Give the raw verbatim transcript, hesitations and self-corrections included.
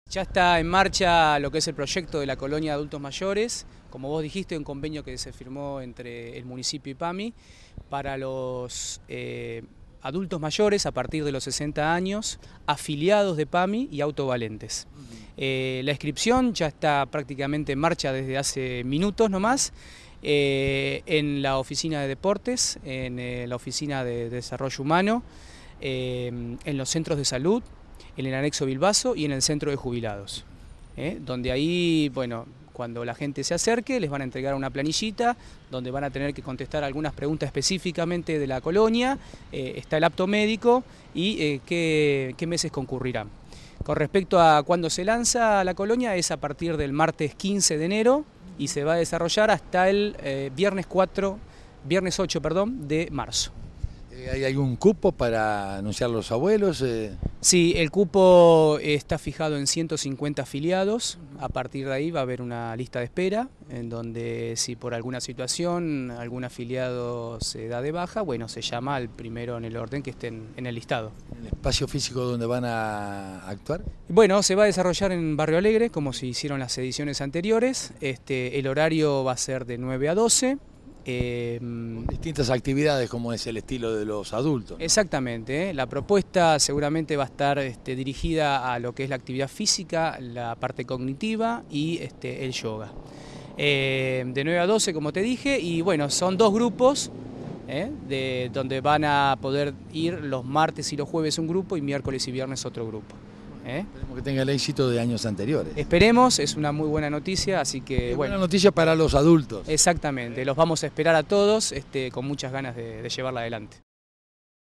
Ya está en marcha lo que es el proyecto de la colonia de adultos mayores, como vos dijiste, un convenio que se firmó entre el municipio y PAMI para los eh, adultos mayores a partir de los sesenta años, afiliados de PAMI y autovalentes. Eh, la inscripción ya está prácticamente en marcha desde hace minutos nomás, eh, en la oficina de deportes, en eh, la oficina de desarrollo humano, eh, en los centros de salud, en el anexo Bilbaso y en el centro de jubilados, ¿eh? Donde ahí, bueno, cuando la gente se acerque les van a entregar una planillita donde van a tener que contestar algunas preguntas específicamente de la colonia, eh, está el apto médico y eh, qué, qué meses concurrirán. Con respecto a cuándo se lanza la colonia, es a partir del martes quince de enero y se va a desarrollar hasta el eh, viernes cuatro, viernes ocho, perdón, de marzo. ¿Hay algún cupo para anunciar a los abuelos? Eh... Sí, el cupo está fijado en ciento cincuenta afiliados. A partir de ahí va a haber una lista de espera, en donde si por alguna situación algún afiliado se da de baja, bueno, se llama al primero en el orden que esté en, en el listado. ¿El espacio físico donde van a actuar? Bueno, se va a desarrollar en Barrio Alegre, como se hicieron las ediciones anteriores. Este, el horario va a ser de nueve a doce. Eh, distintas actividades como es el estilo de los adultos, ¿no? Exactamente, ¿eh? La propuesta seguramente va a estar este, dirigida a lo que es la actividad física, la parte cognitiva y este, el yoga. Eh, de nueve a doce, como te dije, y bueno, son dos grupos, ¿eh? de, donde van a poder ir los martes y los jueves un grupo y miércoles y viernes otro grupo. ¿Eh? Esperemos que tenga el éxito de años anteriores. Esperemos, es una muy buena noticia, así que... Es bueno, buena noticia para los adultos. Exactamente, los vamos a esperar a todos este, con muchas ganas de, de llevarla adelante.